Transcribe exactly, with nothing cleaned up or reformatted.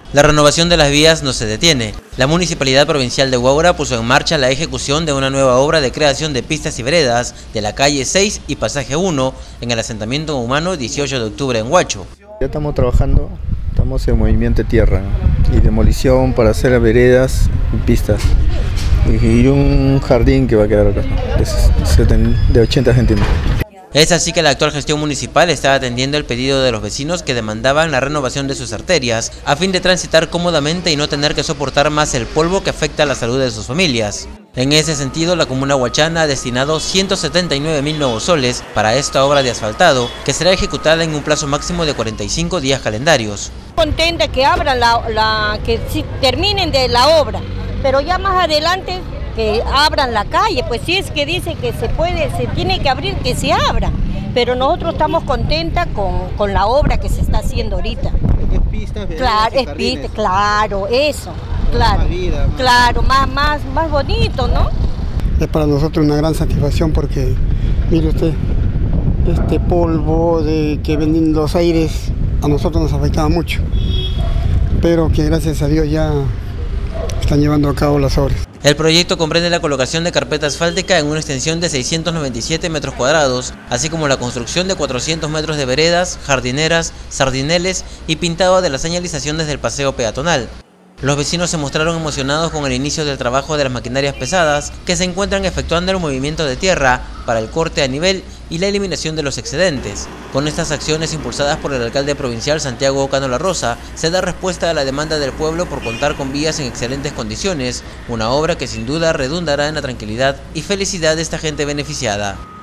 La renovación de las vías no se detiene. La Municipalidad Provincial de Huaura puso en marcha la ejecución de una nueva obra de creación de pistas y veredas de la calle seis y pasaje uno en el asentamiento humano dieciocho de octubre en Huacho. Ya estamos trabajando, estamos en movimiento de tierra y demolición para hacer veredas y pistas. Y un jardín que va a quedar acá, de ochenta centímetros. Es así que la actual gestión municipal está atendiendo el pedido de los vecinos que demandaban la renovación de sus arterias a fin de transitar cómodamente y no tener que soportar más el polvo que afecta a la salud de sus familias. En ese sentido, la comuna huachana ha destinado ciento setenta y nueve mil nuevos soles para esta obra de asfaltado, que será ejecutada en un plazo máximo de cuarenta y cinco días calendarios. Contenta que abran la, la que si terminen de la obra, pero ya más adelante que abran la calle, pues si es que dice que se puede, se tiene que abrir, que se abra. Pero nosotros estamos contentas con, con la obra que se está haciendo ahorita. Es pistas, claro, es pista, claro, eso, claro, más vida, más... claro, más, más, más bonito, ¿no? Es para nosotros una gran satisfacción porque, mire usted, este polvo de que venden los aires a nosotros nos afectaba mucho, pero que gracias a Dios ya están llevando a cabo las obras. El proyecto comprende la colocación de carpeta asfáltica en una extensión de seiscientos noventa y siete metros cuadrados, así como la construcción de cuatrocientos metros de veredas, jardineras, sardineles y pintado de las señalizaciones del paseo peatonal. Los vecinos se mostraron emocionados con el inicio del trabajo de las maquinarias pesadas que se encuentran efectuando el movimiento de tierra para el corte a nivel y la eliminación de los excedentes. Con estas acciones impulsadas por el alcalde provincial Santiago Ocano La Rosa, se da respuesta a la demanda del pueblo por contar con vías en excelentes condiciones, una obra que sin duda redundará en la tranquilidad y felicidad de esta gente beneficiada.